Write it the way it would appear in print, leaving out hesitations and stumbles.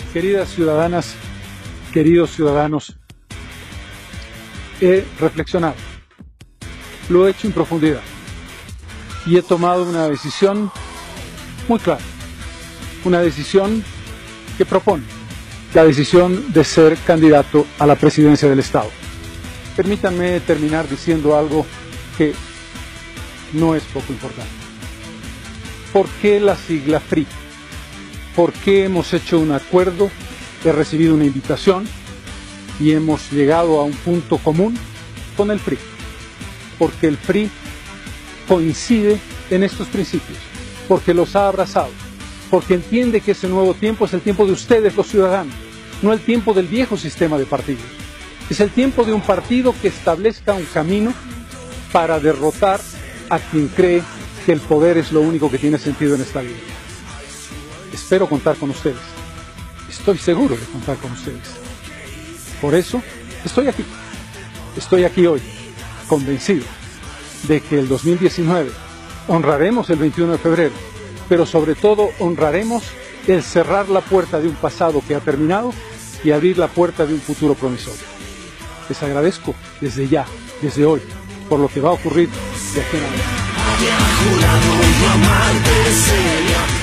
Queridas ciudadanas, queridos ciudadanos, he reflexionado, lo he hecho en profundidad y he tomado una decisión muy clara, una decisión que propone la decisión de ser candidato a la presidencia del Estado. Permítanme terminar diciendo algo que no es poco importante. ¿Por qué la sigla FRI? ¿Por qué hemos hecho un acuerdo, he recibido una invitación y hemos llegado a un punto común con el FRI? Porque el FRI coincide en estos principios, porque los ha abrazado, porque entiende que ese nuevo tiempo es el tiempo de ustedes, los ciudadanos, no el tiempo del viejo sistema de partidos. Es el tiempo de un partido que establezca un camino para derrotar a quien cree que el poder es lo único que tiene sentido en esta vida. Espero contar con ustedes. Estoy seguro de contar con ustedes. Por eso estoy aquí. Estoy aquí hoy, convencido de que el 2019 honraremos el 21 de febrero, pero sobre todo honraremos el cerrar la puerta de un pasado que ha terminado y abrir la puerta de un futuro promisorio. Les agradezco desde ya, desde hoy, por lo que va a ocurrir de aquí en adelante.